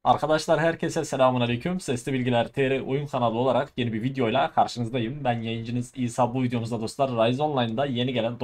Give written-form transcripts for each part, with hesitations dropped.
Arkadaşlar herkese selamun aleyküm. Sesli Bilgiler TR oyun kanalı olarak yeni bir videoyla karşınızdayım. Ben yayıncınız İsa. Bu videomuzda dostlar Rise Online'da yeni gelen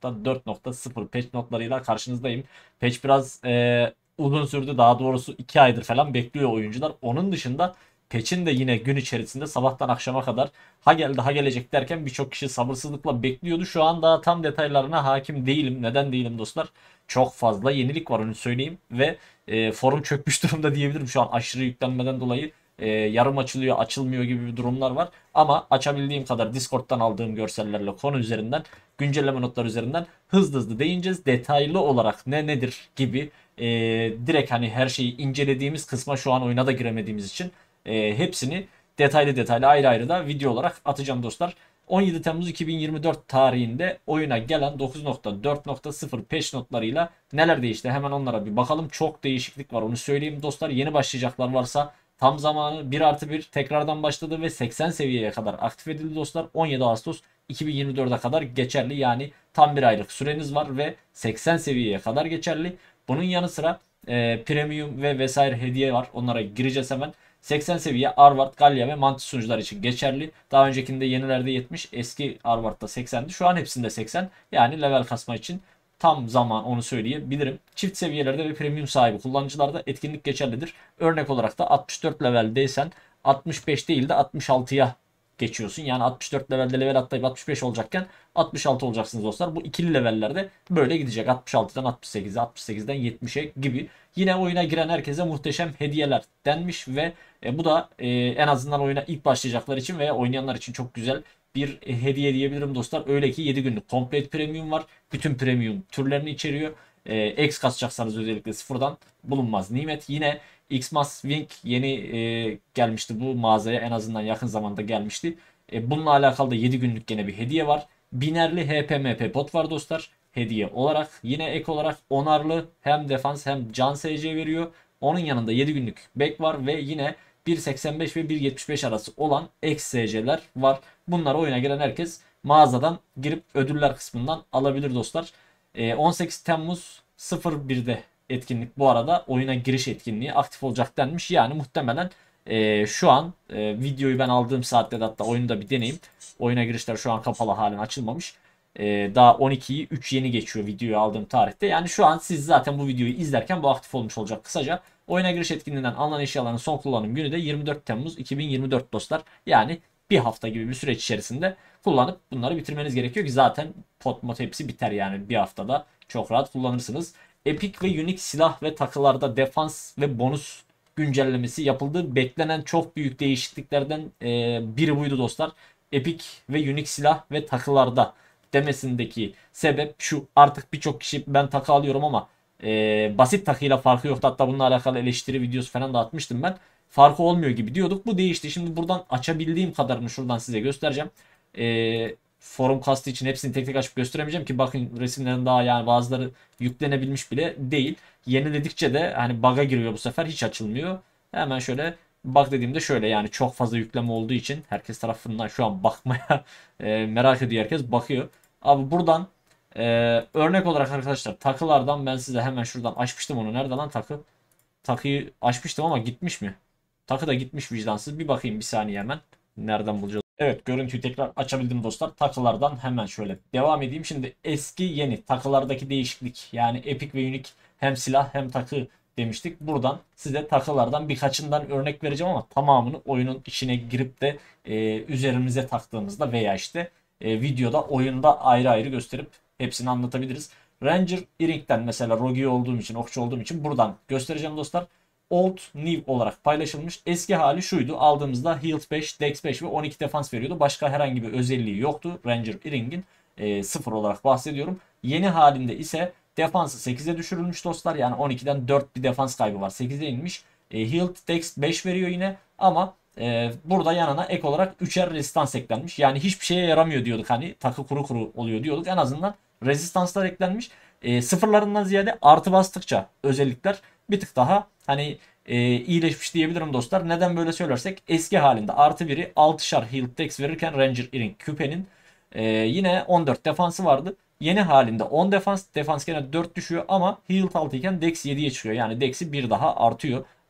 9.4.0 patch notlarıyla karşınızdayım. Patch biraz uzun sürdü, daha doğrusu 2 aydır falan bekliyor oyuncular. Onun dışında patch'in de yine gün içerisinde sabahtan akşama kadar ha geldi ha gelecek derken birçok kişi sabırsızlıkla bekliyordu. Şu an daha tam detaylarına hakim değilim. Neden değilim dostlar? Çok fazla yenilik var, onu söyleyeyim ve forum çökmüş durumda diyebilirim şu an aşırı yüklenmeden dolayı. Yarım açılıyor, açılmıyor gibi bir durumlar var. Ama açabildiğim kadar Discord'dan aldığım görsellerle konu üzerinden, güncelleme notları üzerinden hızlı hızlı değineceğiz. Detaylı olarak ne nedir gibi direkt hani her şeyi incelediğimiz kısma şu an oyuna da giremediğimiz için hepsini detaylı detaylı ayrı ayrı da video olarak atacağım dostlar. 17 Temmuz 2024 tarihinde oyuna gelen 9.4.0 patch notlarıyla neler değişti? Hemen onlara bir bakalım. Çok değişiklik var, onu söyleyeyim dostlar. Yeni başlayacaklar varsa tam zamanı. 1+1 tekrardan başladı ve 80 seviyeye kadar aktif edildi dostlar. 17 Ağustos 2024'e kadar geçerli. Yani tam bir aylık süreniz var ve 80 seviyeye kadar geçerli. Bunun yanı sıra premium ve vesaire hediye var. Onlara gireceğiz hemen. 80 seviye Arvard, Galya ve Mantis sunucular için geçerli. Daha öncekinde yenilerde 70, eski Arvard'da 80'di. Şu an hepsinde 80. Yani level kasma için tam zaman, onu söyleyebilirim. Çift seviyelerde ve premium sahibi kullanıcılarda etkinlik geçerlidir. Örnek olarak da 64 leveldeysen 65 değil de 66'ya geçiyorsun. Yani 64 levelde level atlayıp 65 olacakken 66 olacaksınız dostlar. Bu ikili levellerde böyle gidecek. 66'dan 68'e, 68'den 70'e gibi. Yine oyuna giren herkese muhteşem hediyeler denmiş ve bu da en azından oyuna ilk başlayacaklar için veya oynayanlar için çok güzel bir hediye diyebilirim dostlar. Öyle ki 7 günlük Complete Premium var. Bütün premium türlerini içeriyor. X kasacaksanız özellikle sıfırdan bulunmaz nimet. Yine Xmas Wing yeni gelmişti bu mağazaya, en azından yakın zamanda gelmişti. Bununla alakalı da 7 günlük gene bir hediye var. Binerli HPMP bot var dostlar. Hediye olarak yine ek olarak onarlı hem defans hem can SC veriyor. Onun yanında 7 günlük back var ve yine 1.85 ve 1.75 arası olan ek SC'ler var. Bunlar oyuna giren herkes mağazadan girip ödüller kısmından alabilir dostlar. 18 Temmuz 01'de etkinlik, bu arada oyuna giriş etkinliği aktif olacak denmiş. Yani muhtemelen şu an videoyu ben aldığım saatte de hatta oyunu da bir deneyim. Oyuna girişler şu an kapalı, halen açılmamış. Daha 12'yi 3 yeni geçiyor videoyu aldığım tarihte. Yani şu an siz zaten bu videoyu izlerken bu aktif olmuş olacak kısaca. Oyuna giriş etkinliğinden alınan eşyaların son kullanım günü de 24 Temmuz 2024 dostlar. Yani bir hafta gibi bir süreç içerisinde kullanıp bunları bitirmeniz gerekiyor ki zaten pot mod hepsi biter, yani bir haftada çok rahat kullanırsınız. Epic ve Unique silah ve takılarda defans ve bonus güncellemesi yapıldı. Beklenen çok büyük değişikliklerden biri buydu dostlar. Epic ve Unique silah ve takılarda demesindeki sebep şu: artık birçok kişi ben takı alıyorum ama basit takıyla farkı yoktu. Hatta bununla alakalı eleştiri videosu falan da atmıştım ben. Farkı olmuyor gibi diyorduk. Bu değişti. Şimdi buradan açabildiğim kadarını şuradan size göstereceğim. Forum kastı için hepsini tek tek açıp gösteremeyeceğim ki bakın resimlerin daha, yani bazıları yüklenebilmiş bile değil. Yeniledikçe de hani bug'a giriyor, bu sefer hiç açılmıyor. Hemen şöyle bug dediğimde şöyle, yani çok fazla yükleme olduğu için herkes tarafından şu an bakmaya merak ediyor, herkes bakıyor. Abi buradan örnek olarak arkadaşlar takılardan ben size hemen şuradan açmıştım onu. Nerede lan takı? Takıyı açmıştım ama gitmiş mi? Takı da gitmiş vicdansız. Bir bakayım bir saniye hemen. Nereden bulacağız? Evet, görüntüyü tekrar açabildim dostlar. Takılardan hemen şöyle devam edeyim. Şimdi eski yeni takılardaki değişiklik, yani Epic ve Unique hem silah hem takı demiştik. Buradan size takılardan birkaçından örnek vereceğim ama tamamını oyunun içine girip de üzerimize taktığımızda veya işte videoda, oyunda ayrı ayrı gösterip hepsini anlatabiliriz. Ranger Earring'den mesela Rogue olduğum için, okçu olduğum için buradan göstereceğim dostlar. Old New olarak paylaşılmış. Eski hali şuydu: aldığımızda Health 5, Dex 5 ve 12 defans veriyordu. Başka herhangi bir özelliği yoktu Ranger Earring'in. Sıfır olarak bahsediyorum. Yeni halinde ise defansı 8'e düşürülmüş dostlar. Yani 12'den 4 bir defans kaybı var. 8'e inmiş. Health Dex 5 veriyor yine ama burada yanına ek olarak 3'er resistans eklenmiş. Yani hiçbir şeye yaramıyor diyorduk, hani takı kuru kuru oluyor diyorduk. En azından rezistanslar eklenmiş. Sıfırlarından ziyade artı bastıkça özellikler bir tık daha hani iyileşmiş diyebilirim dostlar. Neden böyle söylersek, eski halinde artı biri 6'şar health dex verirken Ranger Earring küpenin yine 14 defansı vardı. Yeni halinde 10 defans. Defans gene 4 düşüyor ama health 6 iken dex 7'ye çıkıyor. Yani dex'i bir daha artıyor.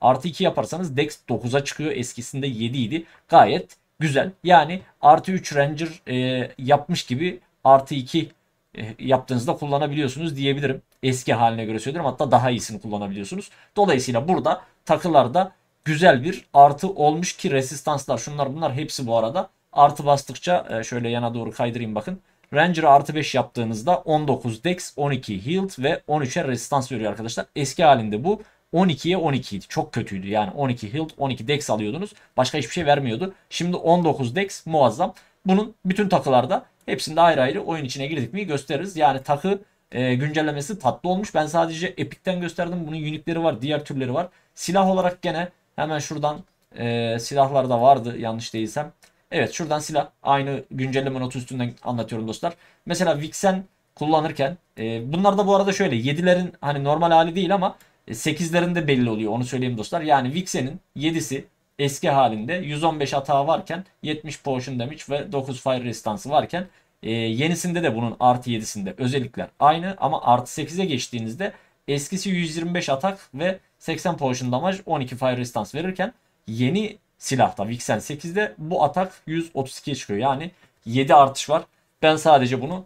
Artı 2 yaparsanız Dex 9'a çıkıyor. Eskisinde 7 idi. Gayet güzel. Yani artı 3 Ranger yapmış gibi artı 2 yaptığınızda kullanabiliyorsunuz diyebilirim. Eski haline göre söylüyorum. Hatta daha iyisini kullanabiliyorsunuz. Dolayısıyla burada takılarda güzel bir artı olmuş ki resistanslar şunlar bunlar hepsi bu arada artı bastıkça şöyle yana doğru kaydırayım bakın. Ranger'a artı 5 yaptığınızda 19 Dex, 12 Healed ve 13'e resistans veriyor arkadaşlar. Eski halinde bu 12'ye 12 idi. Çok kötüydü. Yani 12 Healed, 12 Dex alıyordunuz. Başka hiçbir şey vermiyordu. Şimdi 19 Dex muazzam. Bunun bütün takılarda hepsinde ayrı ayrı oyun içine girdik mi gösteririz. Yani takı güncellemesi tatlı olmuş. Ben sadece Epic'ten gösterdim. Bunun unique'leri var. Diğer türleri var. Silah olarak gene hemen şuradan silahlar da vardı yanlış değilsem. Evet şuradan silah. Aynı güncelleme notu üstünden anlatıyorum dostlar. Mesela Vixen kullanırken bunlar da bu arada şöyle 7'lerin hani normal hali değil ama 8'lerin de belli oluyor. Onu söyleyeyim dostlar. Yani Vixen'in 7'si eski halinde 115 hata varken 70 potion damage ve 9 fire resistance'ı varken yenisinde de bunun artı 7'sinde özellikler aynı ama artı 8'e geçtiğinizde eskisi 125 atak ve 80 potion damage 12 fire resistance verirken yeni silahta Vixen 8'de bu atak 132'ye çıkıyor. Yani 7 artış var. Ben sadece bunu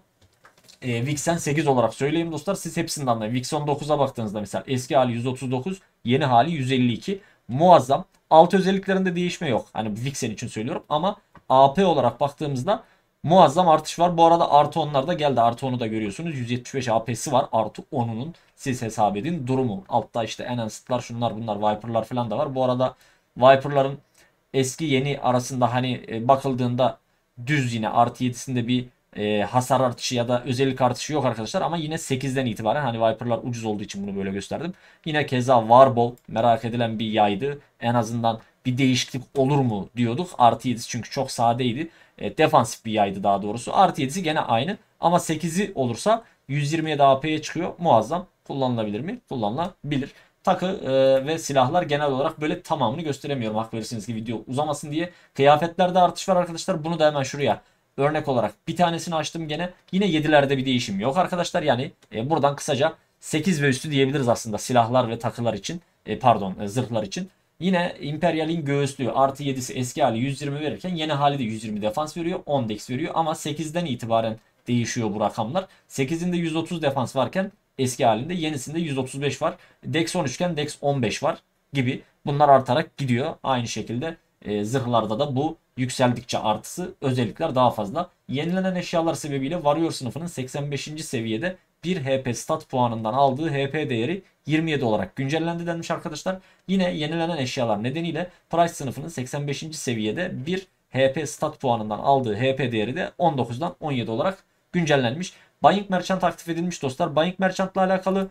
Vixen 8 olarak söyleyeyim dostlar. Siz hepsini anlayın. Vixen 9'a baktığınızda mesela eski hali 139, yeni hali 152. Muazzam. Alt özelliklerinde değişme yok. Hani Vixen için söylüyorum ama AP olarak baktığımızda muazzam artış var. Bu arada artı 10'lar da geldi. Artı 10'u da görüyorsunuz. 175 AP'si var. Artı 10'unun siz hesap edin durumu. Altta işte Enhanced'lar şunlar bunlar Viper'lar falan da var. Bu arada Viper'ların eski yeni arasında hani bakıldığında düz yine artı 7'sinde bir hasar artışı ya da özellik artışı yok arkadaşlar. Ama yine 8'den itibaren hani Viper'lar ucuz olduğu için bunu böyle gösterdim. Yine keza Warbow merak edilen bir yaydı. En azından bir değişiklik olur mu diyorduk. Artı 7'si çünkü çok sadeydi. Defansif bir yaydı daha doğrusu. Artı 7'si gene aynı. Ama 8'i olursa 127 AP'ye çıkıyor. Muazzam. Kullanılabilir mi? Kullanılabilir. Takı ve silahlar genel olarak böyle tamamını gösteremiyorum. Hak verirsiniz ki video uzamasın diye. Kıyafetlerde artış var arkadaşlar. Bunu da hemen şuraya örnek olarak bir tanesini açtım gene. Yine 7'lerde bir değişim yok arkadaşlar. Yani buradan kısaca 8 ve üstü diyebiliriz aslında silahlar ve takılar için. Zırhlar için. Yine Imperial'in göğüslüğü artı 7'si eski hali 120 verirken yeni hali de 120 defans veriyor. 10 dex veriyor ama 8'den itibaren değişiyor bu rakamlar. 8'in de 130 defans varken eski halinde yenisinde 135 var. Dex 13 iken Dex 15 var gibi. Bunlar artarak gidiyor. Aynı şekilde zırhlarda da bu yükseldikçe artısı özellikler daha fazla. Yenilenen eşyalar sebebiyle Warrior sınıfının 85. seviyede bir HP stat puanından aldığı HP değeri 27 olarak güncellendi denmiş arkadaşlar. Yine yenilenen eşyalar nedeniyle Price sınıfının 85. seviyede bir HP stat puanından aldığı HP değeri de 19'dan 17 olarak güncellenmiş. Buying Merchant aktif edilmiş dostlar. Buying Merchant'la alakalı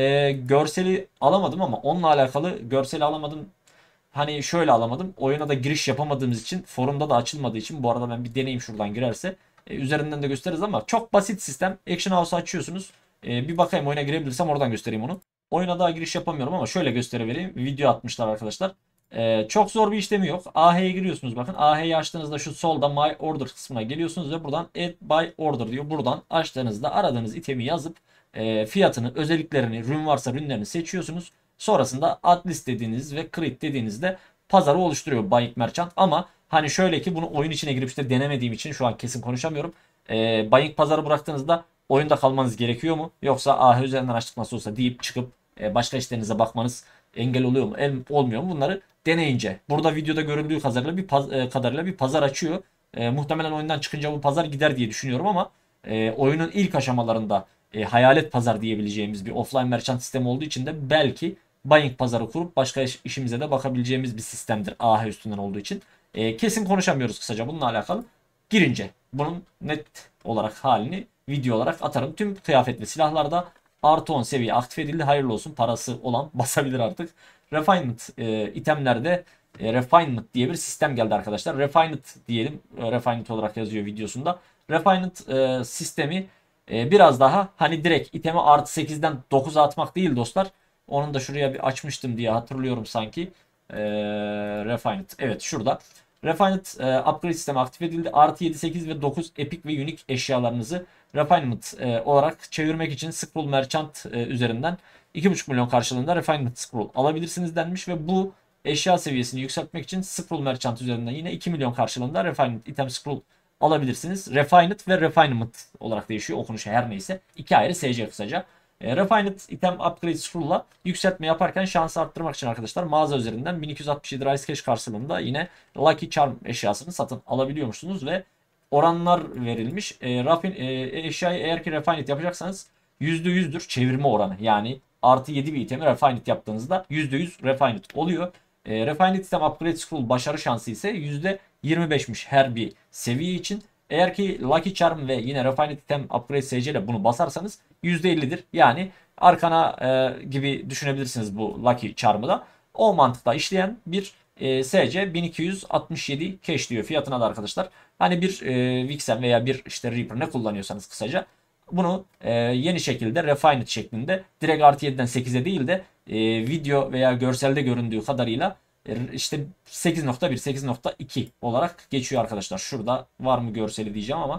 görseli alamadım ama onunla alakalı görseli alamadım. Hani şöyle alamadım. Oyuna da giriş yapamadığımız için forumda da açılmadığı için bu arada ben bir deneyim şuradan girerse. Üzerinden de gösteririz ama çok basit sistem. Action House'u açıyorsunuz. Bir bakayım oyuna girebilirsem oradan göstereyim onu. Oyuna daha giriş yapamıyorum ama şöyle gösterevereyim. Video atmışlar arkadaşlar. Çok zor bir işlemi yok. AH'ye giriyorsunuz bakın. AH'yi açtığınızda şu solda My Order kısmına geliyorsunuz ve buradan Add by Order diyor. Buradan açtığınızda aradığınız itemi yazıp fiyatını, özelliklerini, rün varsa rünlerini seçiyorsunuz. Sonrasında Atlist dediğiniz ve Create dediğinizde pazarı oluşturuyor Buying Merchant. Ama hani şöyle ki bunu oyun içine girip işte denemediğim için şu an kesin konuşamıyorum. Buying pazarı bıraktığınızda oyunda kalmanız gerekiyor mu? Yoksa AH üzerinden açtık nasıl olsa deyip çıkıp başka işlerinize bakmanız engel oluyor mu? Olmuyor mu? Bunları deneyince. Burada videoda görüldüğü kadarıyla bir pazar açıyor. Muhtemelen oyundan çıkınca bu pazar gider diye düşünüyorum ama oyunun ilk aşamalarında hayalet pazar diyebileceğimiz bir offline merchant sistemi olduğu için de belki buying pazarı kurup başka işimize de bakabileceğimiz bir sistemdir AH üstünden olduğu için. Kesin konuşamıyoruz kısaca bununla alakalı. Girince bunun net olarak halini video olarak atarım. Tüm kıyafet ve silahlarda artı 10 seviye aktif edildi. Hayırlı olsun, parası olan basabilir artık. Refinement itemlerde Refinement diye bir sistem geldi arkadaşlar. Refinement diyelim. Refinement olarak yazıyor videosunda. Refinement sistemi biraz daha hani direkt itemi artı 8'den 9'a atmak değil dostlar. Onun da şuraya bir açmıştım diye hatırlıyorum sanki. Refined. Evet şurada. Refined upgrade sistemi aktif edildi. Artı 7, 8 ve 9 epic ve unique eşyalarınızı Refinement olarak çevirmek için Scroll Merchant üzerinden 2,5 milyon karşılığında Refinement Scroll alabilirsiniz denmiş ve bu eşya seviyesini yükseltmek için Scroll Merchant üzerinden yine 2 milyon karşılığında Refinement Item Scroll alabilirsiniz. Refined ve Refinement olarak değişiyor okunuşu, her neyse. İki ayrı SC kısaca. Refined Item Upgrade Scroll'la yükseltme yaparken şansı arttırmak için arkadaşlar mağaza üzerinden 1267 Rice Cash karşılığında yine Lucky Charm eşyasını satın alabiliyormuşsunuz ve oranlar verilmiş. Eşyayı eğer ki Refined yapacaksanız %100'dür çevirme oranı. Yani artı 7 bir itemi Refined yaptığınızda %100 Refined oluyor. Refined Item Upgrade Scroll başarı şansı ise %25'miş her bir seviye için. Eğer ki Lucky Charm ve yine Refined Item Upgrade SC ile bunu basarsanız %50'dir. Yani arkana gibi düşünebilirsiniz bu Lucky Charm'ı da. O mantıkla işleyen bir SC 1267 cash diyor fiyatına da arkadaşlar. Hani bir Vixen veya bir işte Reaper ne kullanıyorsanız kısaca bunu yeni şekilde Refined şeklinde direkt artı 7'den 8'e değil de video veya görselde göründüğü kadarıyla işte 8.1 8.2 olarak geçiyor arkadaşlar. Şurada var mı görseli diyeceğim ama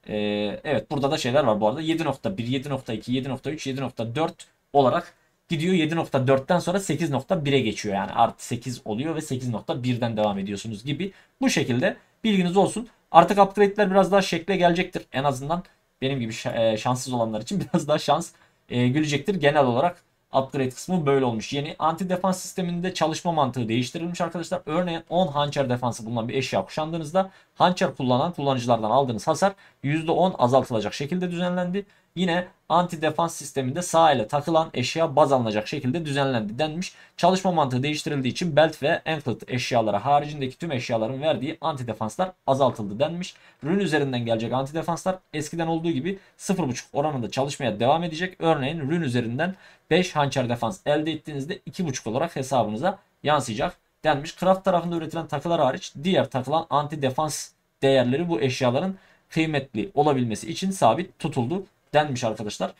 evet burada da şeyler var bu arada. 7.1, 7.2, 7.3, 7.4 olarak gidiyor. 7.4'ten sonra 8.1'e geçiyor. Yani artı 8 oluyor ve 8.1'den devam ediyorsunuz gibi. Bu şekilde bilginiz olsun. Artık upgrade'ler biraz daha şekle gelecektir. En azından benim gibi şanssız olanlar için biraz daha şans gülecektir. Genel olarak upgrade kısmı böyle olmuş. Yeni anti defans sisteminde çalışma mantığı değiştirilmiş arkadaşlar. Örneğin 10 hançer defansı bulunan bir eşya kuşandığınızda hançer kullanan kullanıcılardan aldığınız hasar %10 azaltılacak şekilde düzenlendi. Yine anti defans sisteminde sağ ele takılan eşya baz alınacak şekilde düzenlendi denmiş. Çalışma mantığı değiştirildiği için belt ve anklet eşyaları haricindeki tüm eşyaların verdiği anti defanslar azaltıldı denmiş. Rune üzerinden gelecek anti defanslar eskiden olduğu gibi 0.5 oranında çalışmaya devam edecek. Örneğin rune üzerinden 5 hançer defans elde ettiğinizde 2.5 olarak hesabınıza yansıyacak denmiş. Craft tarafında üretilen takılar hariç diğer takılan anti defans değerleri bu eşyaların kıymetli olabilmesi için sabit tutuldu denmiş arkadaşlar.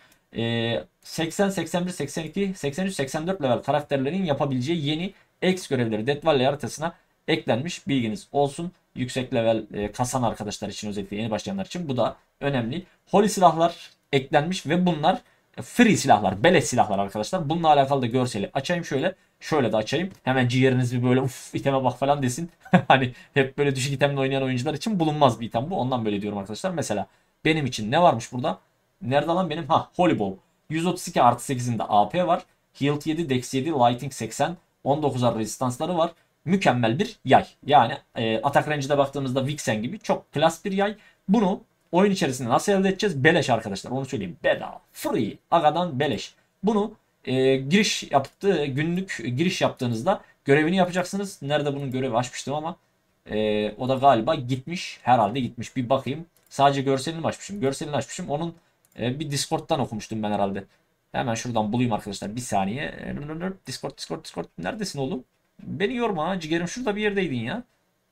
80, 81, 82, 83, 84 level karakterlerin yapabileceği yeni X görevleri Death Valley haritasına eklenmiş. Bilginiz olsun. Yüksek level kasan arkadaşlar için, özellikle yeni başlayanlar için bu da önemli. Holy silahlar eklenmiş ve bunlar free silahlar, beleş silahlar arkadaşlar. Bununla alakalı da görseli açayım şöyle. Şöyle de açayım. Hemen ciğeriniz bir böyle uf iteme bak falan desin. Hani hep böyle düşük itemle oynayan oyuncular için bulunmaz bir item bu. Ondan böyle diyorum arkadaşlar. Mesela benim için ne varmış burada? Nerede lan benim? Holy Bow. 132 artı 8'inde AP var. Health 7, Dex 7, Lighting 80. 19'ar rezistansları var. Mükemmel bir yay. Yani atak range'de baktığımızda Vixen gibi çok klas bir yay. Bunu oyun içerisinde nasıl elde edeceğiz? Beleş arkadaşlar. Onu söyleyeyim. Bedava. Free. Agadan beleş. Bunu giriş yaptığı günlük giriş yaptığınızda görevini yapacaksınız. Nerede bunun görevi açmıştım ama o da galiba gitmiş. Herhalde gitmiş. Bir bakayım. Sadece görselini açmışım. Görselini açmışım. Onun bir Discord'dan okumuştum ben herhalde. Hemen şuradan bulayım arkadaşlar. Bir saniye. Discord. Neredesin oğlum? Beni yorma ha. Ciğerim şurada bir yerdeydin ya.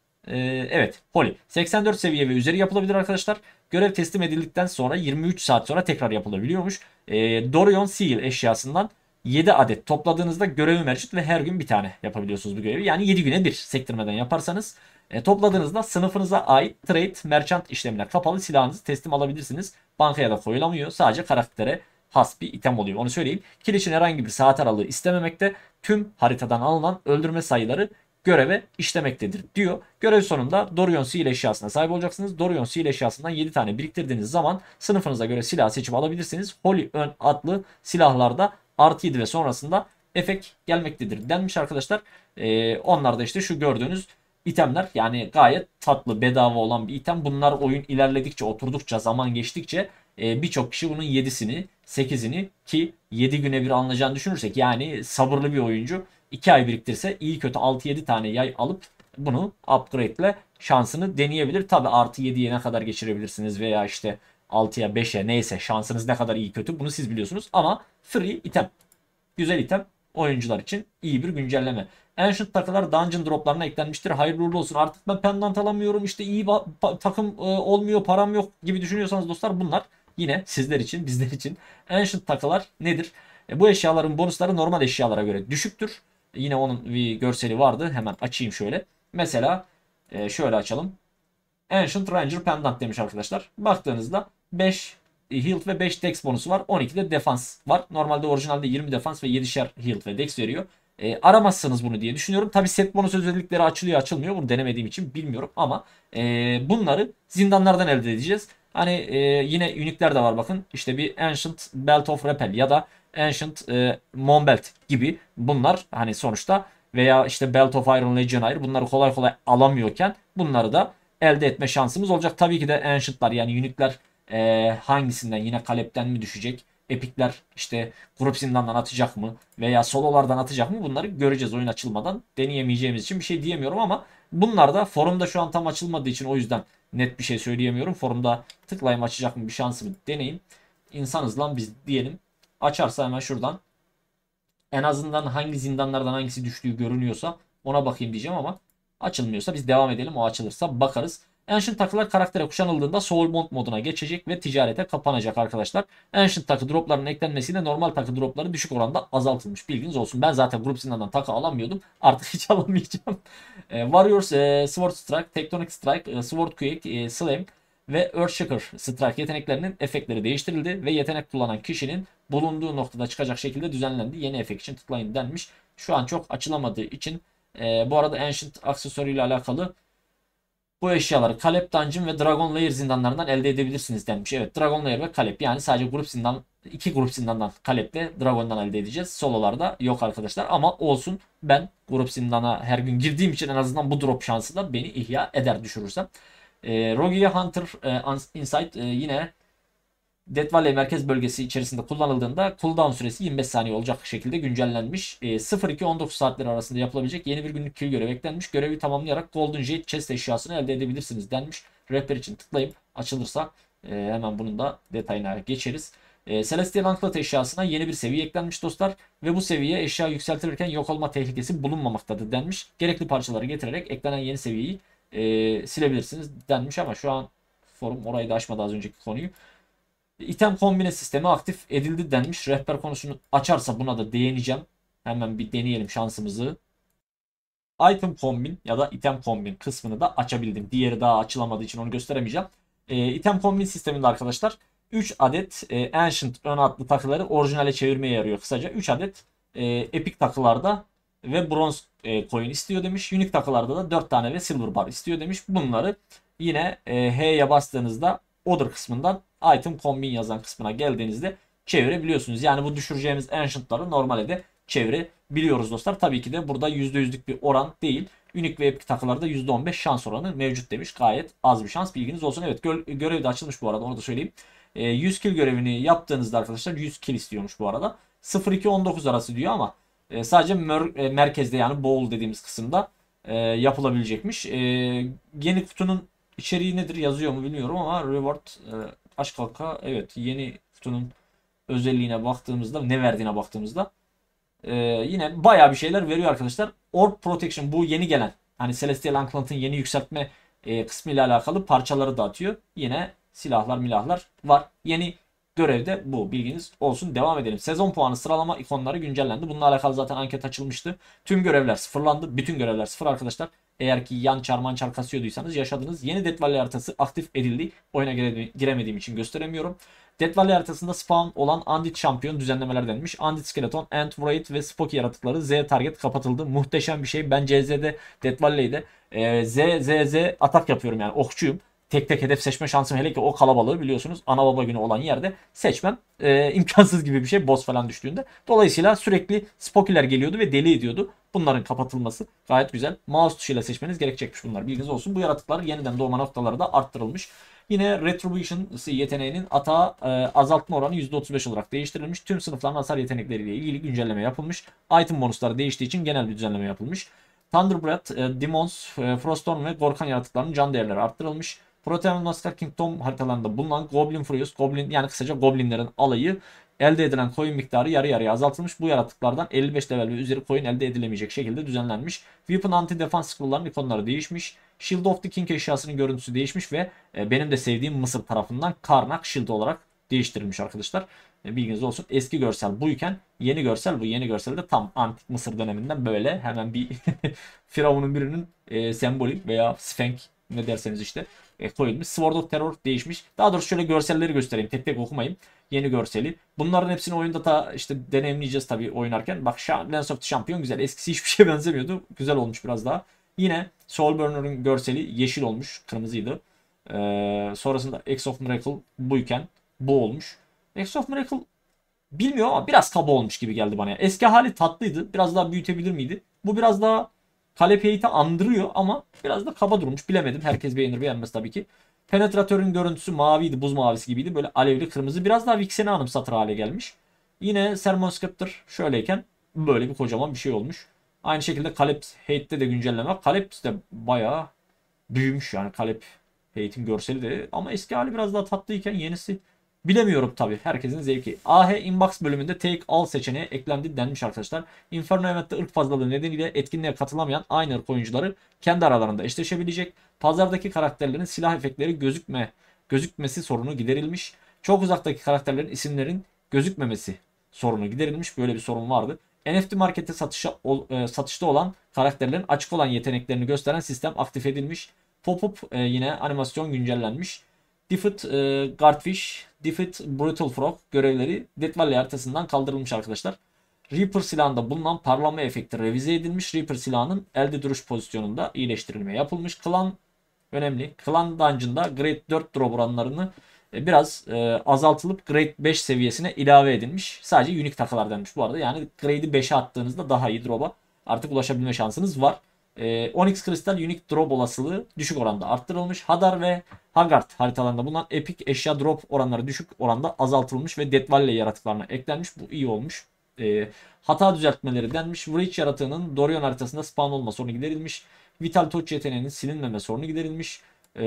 Evet. Holy. 84 seviye ve üzeri yapılabilir arkadaşlar. Görev teslim edildikten sonra 23 saat sonra tekrar yapılabiliyormuş. Dorion Seal eşyasından 7 adet topladığınızda görevi mevcut ve her gün bir tane yapabiliyorsunuz bu görevi. Yani 7 güne bir sektirmeden yaparsanız topladığınızda sınıfınıza ait trade, merchant işlemine kapalı silahınızı teslim alabilirsiniz. Bankaya da koyulamıyor. Sadece karaktere has bir item oluyor. Onu söyleyeyim. Kill için herhangi bir saat aralığı istememekte. Tüm haritadan alınan öldürme sayıları göreve işlemektedir diyor. Görev sonunda Dorion Seal eşyasına sahip olacaksınız. Dorion Seal eşyasından 7 tane biriktirdiğiniz zaman sınıfınıza göre silah seçip alabilirsiniz. Holy Ön adlı silahlarda artı 7 ve sonrasında efekt gelmektedir denmiş arkadaşlar. Onlar da işte şu gördüğünüz itemler, yani gayet tatlı bedava olan bir item. Bunlar oyun ilerledikçe, oturdukça, zaman geçtikçe birçok kişi bunun 7'sini 8'ini, ki 7 güne bir alınacağını düşünürsek yani sabırlı bir oyuncu 2 ay biriktirse iyi kötü 6-7 tane yay alıp bunu upgrade ile şansını deneyebilir. Tabi artı 7'ye ne kadar geçirebilirsiniz veya işte 6'ya 5'e neyse şansınız ne kadar iyi kötü bunu siz biliyorsunuz. Ama free item. Güzel item. Oyuncular için iyi bir güncelleme. Ancient takılar dungeon droplarına eklenmiştir. Hayırlı uğurlu olsun. Artık ben pendant alamıyorum, işte iyi takım olmuyor, param yok gibi düşünüyorsanız dostlar, bunlar yine sizler için, bizler için. Ancient takılar nedir? Bu eşyaların bonusları normal eşyalara göre düşüktür. Yine onun bir görseli vardı. Hemen açayım şöyle. Mesela şöyle açalım. Ancient Ranger Pendant demiş arkadaşlar. Baktığınızda 5 health ve 5 dex bonusu var. 12 de defans var. Normalde orijinalde 20 defans ve 7'şer health ve dex veriyor. Aramazsınız bunu diye düşünüyorum. Tabi set bonus özellikleri açılıyor açılmıyor. Bunu denemediğim için bilmiyorum ama bunları zindanlardan elde edeceğiz. Hani yine unikler de var bakın. İşte bir Ancient Belt of Repel ya da Ancient Monbelt gibi bunlar hani sonuçta veya işte Belt of Iron Legionnaire bunları kolay kolay alamıyorken bunları da elde etme şansımız olacak. Tabii ki de Ancient'lar yani unikler hangisinden yine Kalep'ten mi düşecek? Epikler işte grup zindandan atacak mı? Veya sololardan atacak mı? Bunları göreceğiz oyun açılmadan. Deneyemeyeceğimiz için bir şey diyemiyorum ama bunlar da forumda şu an tam açılmadığı için o yüzden net bir şey söyleyemiyorum. Forumda tıklayayım açacak mı bir şansımı deneyim. İnsanız lan biz diyelim. Açarsa hemen şuradan en azından hangi zindanlardan hangisi düştüğü görünüyorsa ona bakayım diyeceğim ama açılmıyorsa biz devam edelim. O açılırsa bakarız. Ancient takılar karaktere kuşanıldığında Soul Bond moduna geçecek ve ticarete kapanacak arkadaşlar. Ancient takı droplarının eklenmesiyle normal takı dropları düşük oranda azaltılmış. Bilginiz olsun. Ben zaten grup zindandan takı alamıyordum. Artık hiç alamayacağım. Warriors, Sword Strike, Tectonic Strike, Sword Quake, Slam ve Earthshaker Strike yeteneklerinin efektleri değiştirildi ve yetenek kullanan kişinin bulunduğu noktada çıkacak şekilde düzenlendi. Yeni efekt için tıklayın denmiş. Şu an çok açılamadığı için bu arada Ancient aksesuarı ile alakalı bu eşyaları Kalep Dungeon ve Dragon Lair zindanlarından elde edebilirsiniz denmiş. Evet, Dragon Lair ve Kalep yani sadece grup zindan, iki grup zindandan Kalep ve Dragon'dan elde edeceğiz. Sololarda yok arkadaşlar ama olsun, ben grup zindana her gün girdiğim için en azından bu drop şansı da beni ihya eder düşürürsem. Rogue Hunter Insight yine Death Valley merkez bölgesi içerisinde kullanıldığında cooldown süresi 25 saniye olacak şekilde güncellenmiş. 0-2-19 saatleri arasında yapılabilecek yeni bir günlük kill görevi eklenmiş. Görevi tamamlayarak Golden Jade Chest eşyasını elde edebilirsiniz denmiş. Rehber için tıklayıp açılırsa hemen bunun da detayına geçeriz. Celestial Anklet eşyasına yeni bir seviye eklenmiş dostlar. Ve bu seviye eşya yükseltilirken yok olma tehlikesi bulunmamaktadır denmiş. Gerekli parçaları getirerek eklenen yeni seviyeyi silebilirsiniz denmiş ama şu an forum orayı da açmadı az önceki konuyu. İtem kombine sistemi aktif edildi denmiş. Rehber konusunu açarsa buna da değineceğim. Hemen bir deneyelim şansımızı. Item kombin ya da item kombin kısmını da açabildim. Diğeri daha açılamadığı için onu gösteremeyeceğim. İtem kombin sisteminde arkadaşlar 3 adet Ancient ön adlı takıları orijinale çevirmeye yarıyor. Kısaca 3 adet Epic takılarda ve bronz coin istiyor demiş. Unique takılarda da 4 tane ve silver bar istiyor demiş. Bunları yine H'ye bastığınızda Order kısmından item kombin yazan kısmına geldiğinizde çevirebiliyorsunuz. Yani bu düşüreceğimiz Ancient'ları normale de çevirebiliyoruz dostlar. Tabii ki de burada %100'lük bir oran değil. Unique ve Epic takılarda %15 şans oranı mevcut demiş. Gayet az bir şans, bilginiz olsun. Evet, görev de açılmış bu arada, onu da söyleyeyim. 100 kill görevini yaptığınızda arkadaşlar 100 kill istiyormuş bu arada. 0-2-19 arası diyor ama sadece merkezde yani bowl dediğimiz kısımda yapılabilecekmiş. Yeni kutunun içeriği nedir yazıyor mu bilmiyorum ama reward aşk halka, evet, yeni kutunun özelliğine baktığımızda, ne verdiğine baktığımızda yine baya bir şeyler veriyor arkadaşlar. Orb Protection bu yeni gelen, hani Celestial Anklet'ın yeni yükseltme kısmı ile alakalı parçaları dağıtıyor. Yine silahlar milahlar var. Yeni görevde bu, bilginiz olsun. Devam edelim. Sezon puanı sıralama ikonları güncellendi. Bununla alakalı zaten anket açılmıştı. Tüm görevler sıfırlandı. Bütün görevler sıfır arkadaşlar. Eğer ki yan çar mançar kasıyorduysanız yaşadınız. Yeni Death Valley haritası aktif edildi. Oyuna giremediğim için gösteremiyorum. Death Valley haritasında spawn olan Undead şampiyon düzenlemeler denmiş. Undead Skeleton, Ant, Wraith ve Spooky yaratıkları Z target kapatıldı. Muhteşem bir şey. Ben CZ'de Death Valley'de Z atak yapıyorum yani okçuyum. Tek tek hedef seçme şansım, hele ki o kalabalığı biliyorsunuz ana baba günü olan yerde seçmem imkansız gibi bir şey boss falan düştüğünde. Dolayısıyla sürekli Spooky'ler geliyordu ve deli ediyordu. Bunların kapatılması gayet güzel. Mouse tuşuyla seçmeniz gerekecekmiş bunlar, bilginiz olsun. Bu yaratıklar yeniden doğma noktaları da arttırılmış. Yine Retribution yeteneğinin atağa azaltma oranı %35 olarak değiştirilmiş. Tüm sınıfların hasar yetenekleriyle ilgili güncelleme yapılmış. Item bonusları değiştiği için genel bir düzenleme yapılmış. Thunderbreath, Demons, Frostorm ve Gorkan yaratıklarının can değerleri arttırılmış. Protean Master Kingdom haritalarında bulunan Goblin Furious, Goblin yani kısaca Goblinlerin alayı elde edilen coin miktarı yarı yarıya azaltılmış. Bu yaratıklardan 55 level ve üzeri coin elde edilemeyecek şekilde düzenlenmiş. Weapon Anti-Defense scroll'ların ikonları değişmiş. Shield of the King eşyasının görüntüsü değişmiş ve benim de sevdiğim Mısır tarafından Karnak Shield olarak değiştirilmiş arkadaşlar. Bilginiz olsun. Eski görsel buyken yeni görsel bu. Yeni görsel de tam antik Mısır döneminden böyle hemen bir Firavun'un birinin sembolü veya Sphinx ne derseniz işte koyulmuş. Sword of Terror değişmiş. Daha doğrusu şöyle görselleri göstereyim. Tek tek okumayayım. Yeni görseli. Bunların hepsini oyunda da işte deneyimleyeceğiz tabii oynarken. Bak Lens of the Champion güzel. Eskisi hiçbir şeye benzemiyordu. Güzel olmuş biraz daha. Yine Soulburner'ın görseli yeşil olmuş. Kırmızıydı. Sonrasında X of Miracle buyken bu olmuş. X of Miracle bilmiyorum ama biraz kaba olmuş gibi geldi bana. Eski hali tatlıydı. Biraz daha büyütebilir miydi? Bu biraz daha Kalepeit'i andırıyor ama biraz da kaba durmuş. Bilemedim. Herkes beğenir beğenmez tabii ki. Penetratörün görüntüsü maviydi. Buz mavisi gibiydi. Böyle alevli kırmızı. Biraz daha Vixen'i anımsatır hale gelmiş. Yine Sermon Scepter şöyleyken böyle bir kocaman bir şey olmuş. Aynı şekilde Calypso Hate'de de güncelleme var. Calypso de bayağı büyümüş yani Caleb Hate'in görseli de ama eski hali biraz daha tatlıyken yenisi bilemiyorum tabi. Herkesin zevki. AH Inbox bölümünde Take All seçeneği eklendi denmiş arkadaşlar. Inferno Event'te ırk fazlalığı nedeniyle etkinliğe katılamayan aynı ırk oyuncuları kendi aralarında eşleşebilecek. Pazardaki karakterlerin silah efektleri gözükmesi sorunu giderilmiş. Çok uzaktaki karakterlerin isimlerin gözükmemesi sorunu giderilmiş. Böyle bir sorun vardı. NFT markette satışta olan karakterlerin açık olan yeteneklerini gösteren sistem aktif edilmiş. Pop-up yine animasyon güncellenmiş. Defeat Guardfish, Defeat Brutal Frog görevleri Death Valley haritasından kaldırılmış arkadaşlar. Reaper silahında bulunan parlama efekti revize edilmiş. Reaper silahının elde duruş pozisyonunda iyileştirilme yapılmış. Klan önemli. Klan Dungeon'da Grade 4 drop oranlarını biraz azaltılıp Grade 5 seviyesine ilave edilmiş. Sadece unique takılar denmiş bu arada. Yani Grade'i 5'e attığınızda daha iyi drop'a artık ulaşabilme şansınız var. Onyx Crystal Unique Drop olasılığı düşük oranda arttırılmış. Hadar ve Haggard haritalarında bulunan Epic eşya drop oranları düşük oranda azaltılmış ve Death Valley yaratıklarına eklenmiş. Bu iyi olmuş. Hata düzeltmeleri denmiş. Breach yaratığının Dorian haritasında spawn olma sorunu giderilmiş. Vital Touch yeteneğinin silinmeme sorunu giderilmiş.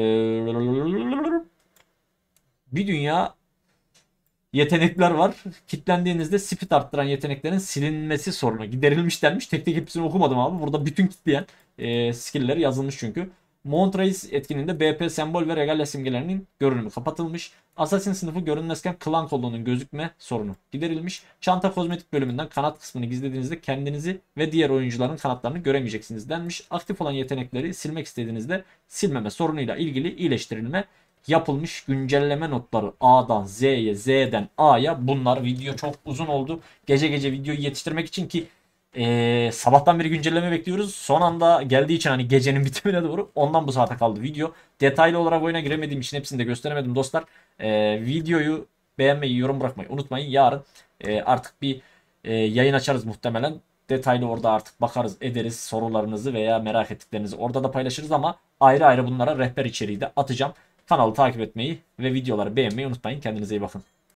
Bir dünya yetenekler var. Kitlendiğinizde speed arttıran yeteneklerin silinmesi sorunu giderilmiş denmiş. Tek tek hepsini okumadım abi. Burada bütün kitleyen skill'leri yazılmış çünkü. Mount Race etkinliğinde BP sembol ve regalia simgelerinin görünümü kapatılmış. Assassin sınıfı görünmezken klan kolonunun gözükme sorunu giderilmiş. Çanta kozmetik bölümünden kanat kısmını gizlediğinizde kendinizi ve diğer oyuncuların kanatlarını göremeyeceksiniz denmiş. Aktif olan yetenekleri silmek istediğinizde silmeme sorunuyla ilgili iyileştirilme yapılmış. Güncelleme notları A'dan Z'ye, Z'den A'ya. Bunlar video çok uzun oldu. Gece gece videoyu yetiştirmek için ki sabahtan beri güncelleme bekliyoruz. Son anda geldiği için hani gecenin bitimine doğru ondan bu saate kaldı video. Detaylı olarak oyuna giremediğim için hepsini de gösteremedim dostlar. Videoyu beğenmeyi, yorum bırakmayı unutmayın. Yarın artık bir yayın açarız muhtemelen. Detaylı orada artık bakarız ederiz sorularınızı veya merak ettiklerinizi orada da paylaşırız ama ayrı ayrı bunlara rehber içeriği de atacağım. Kanalı takip etmeyi ve videoları beğenmeyi unutmayın. Kendinize iyi bakın.